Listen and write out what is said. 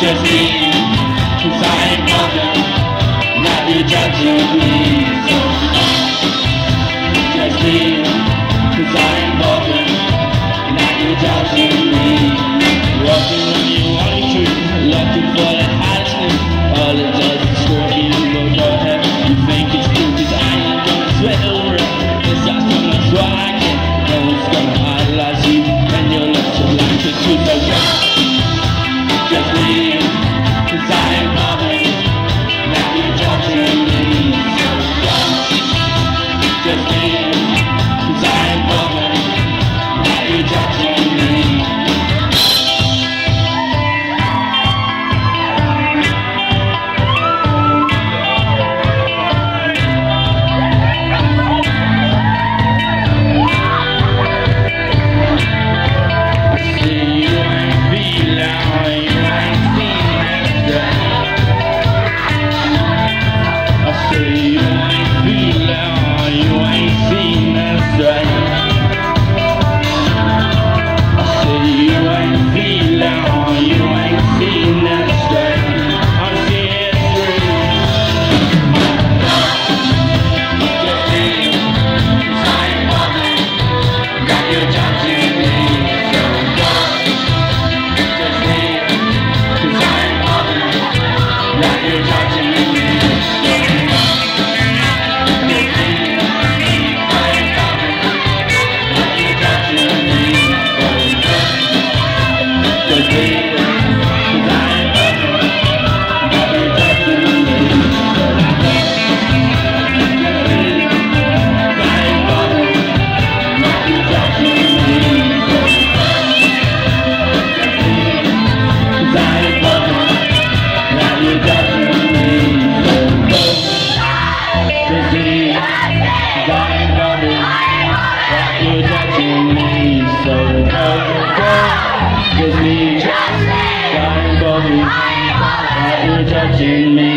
just me, 'cause I ain't bothered. Now you're judging me. So just me, 'cause I ain't bothered. Now you're judging me. Walking when you want to, looking for the hottest thing. All it does is score you, but go ahead. You think it's cool, 'cause I ain't gonna sweat over it. It's not so much what I can. No one's gonna idolize you, and you'll look so like the truth. So just me, 'cause I ain't bothered. Now you're judging me. Just me, 'cause I ain't bothered. Now you're judging me. You're judging me, so go, give me, don't bother, you're judging me.